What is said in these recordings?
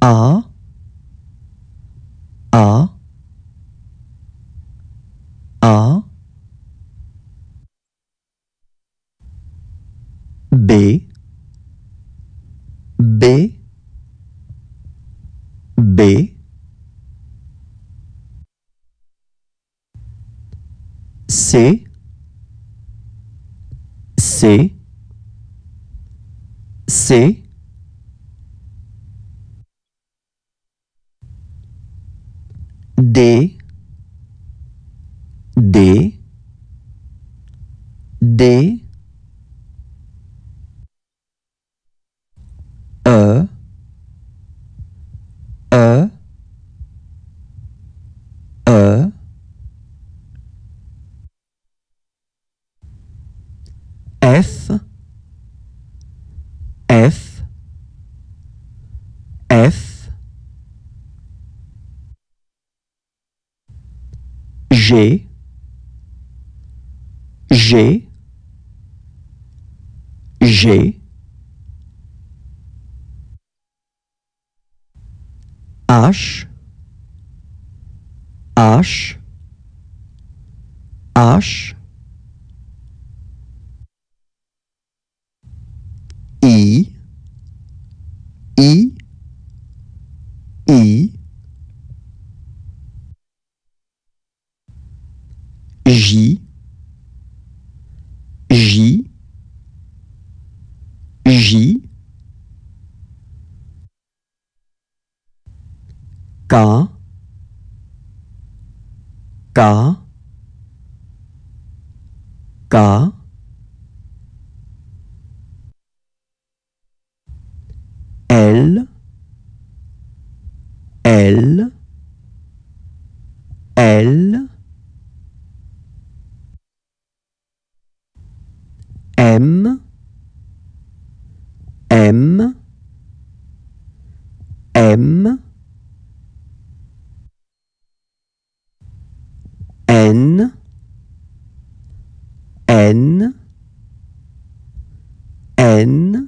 A, A, A, B, B, B, C, C, C, D, D, D, E, E, E, F, F, F, G, G, G, H, H, H, I, I, I, J, J, J, K, K, K, L, L, L, M, M, M, N, N, N,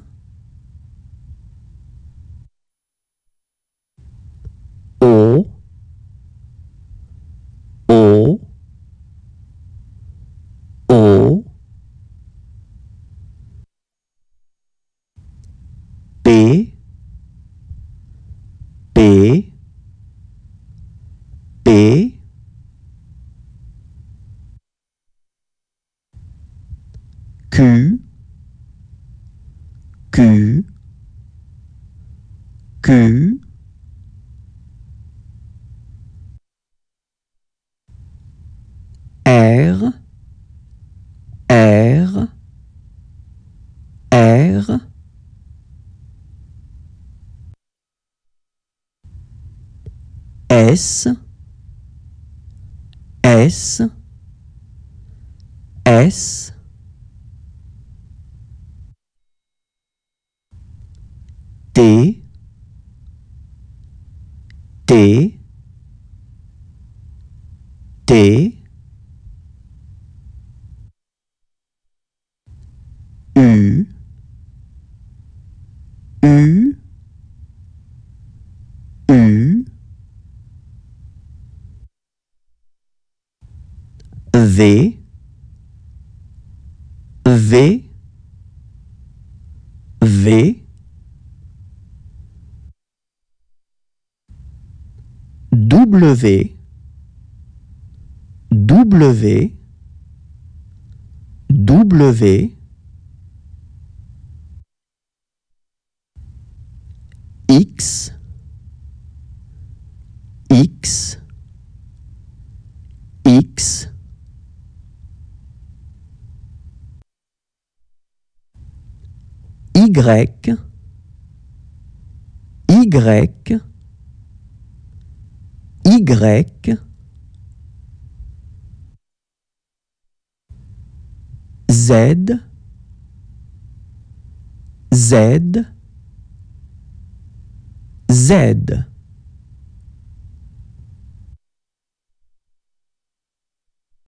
O, O, O, P, P, P, Q, Q, Q, R, R, R, S, S, S, T, T, T, U, U, U, V, V, V, W, W, W, X, X, X, Y, Y, Y, Z, Z, Z.